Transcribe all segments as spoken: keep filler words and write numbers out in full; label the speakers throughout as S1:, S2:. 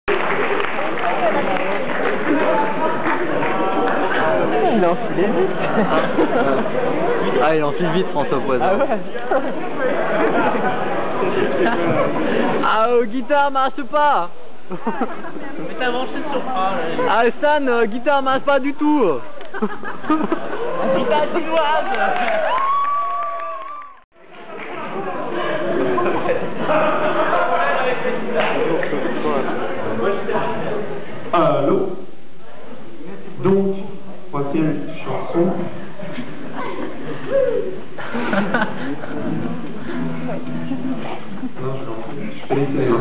S1: Il a enfilé vite.
S2: Ah, il enfile vite, François Poison.
S1: Ah ouais. Ah, euh, guitare, marche pas.
S3: Mais t'as branché sur pas, là.
S1: Ah, Stan, euh, guitare, marche pas du tout.
S3: Guitare chinoise.
S4: Allô? Donc, troisième chanson. Non, je je fais les télémains.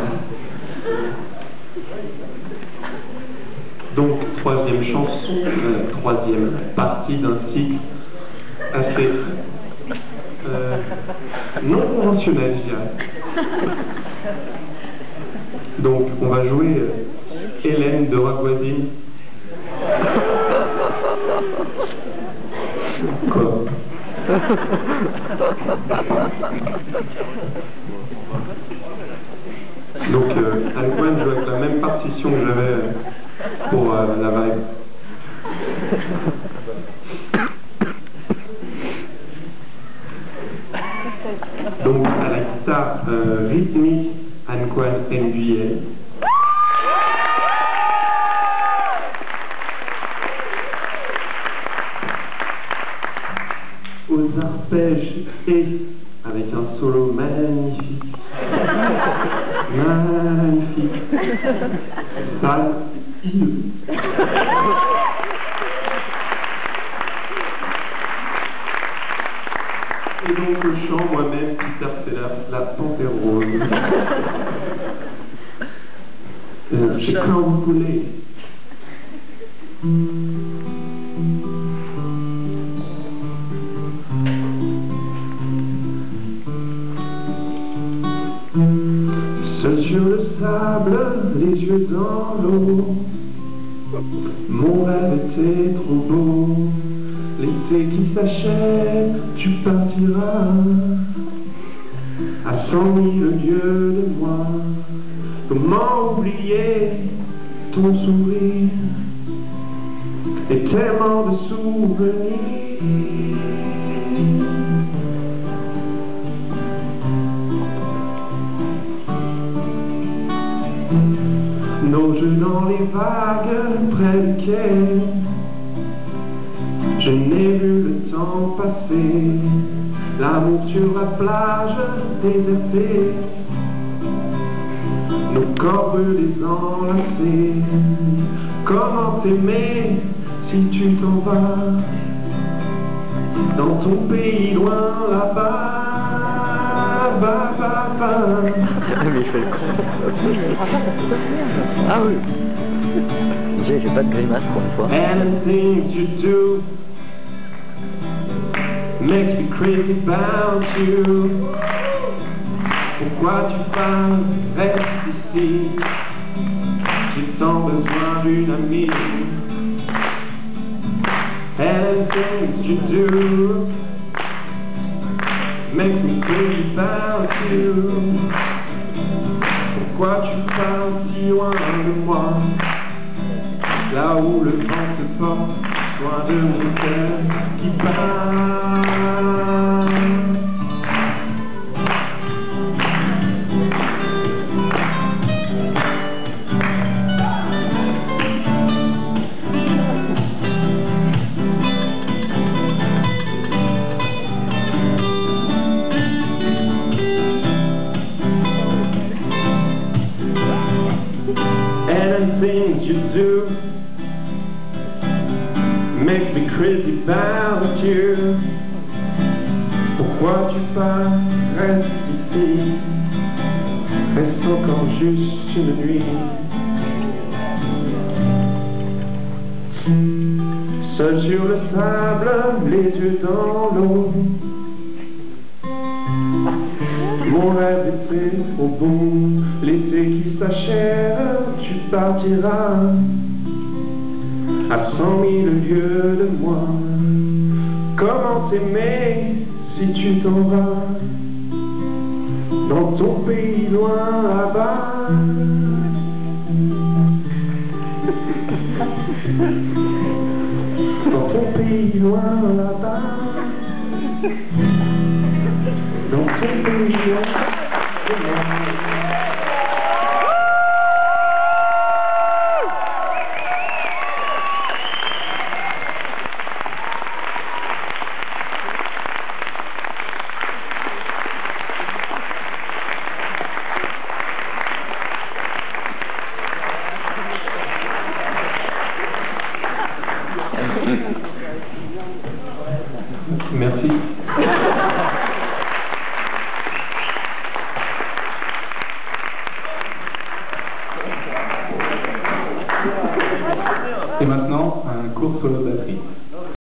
S4: Donc, troisième chanson, euh, troisième partie d'un cycle assez euh, non conventionnel, je dirais. Donc, on va jouer euh, Hélène de Rock-Voisine. Quoi? Donc, euh, Antoine joue avec la même partition que j'avais euh, pour euh, la vibe. Donc, à la guitare euh, rythmique, Antoine Nguyen. Aux arpèges et avec un solo magnifique. Magnifique. Fabuleux. Et donc le chant, moi-même, Peter Sellers, la panthère rose. euh, J'ai quand vous voulez. Seul sur le sable, les yeux dans l'eau, mon rêve était trop beau. L'été qui s'achève, tu partiras à cent mille lieues de moi. Comment oublier ton sourire et tellement de souvenirs. Nos jeux dans les vagues près du quai, je n'ai vu le temps passer. L'amour sur la plage désertée, nos corps brûlés enlacés. Comment t'aimer si tu t'en vas dans ton pays loin là-bas? Ba, ba, ba.
S2: Mais il fait le con. Ah oui. J'ai j'ai pas de grimace pour une fois.
S4: And the things you do makes me crazy about you. Pourquoi tu parles, reste ici. J'ai tant besoin d'une amie. And the things you do makes me crazy about you. Pourquoi tu parles si loin de moi? Là où le vent se porte, loin de mon cœur qui bat. And things you do make me crazy about you. Pourquoi tu pars, reste ici. Reste encore juste une nuit. Seul sur le sable, les yeux dans l'eau. Mon rêve était trop beau. L'été qui s'achève, tu partiras à cent mille lieues de moi. Comment t'aimer si tu t'en vas dans ton pays loin là-bas? Dans quelques millions de Merci.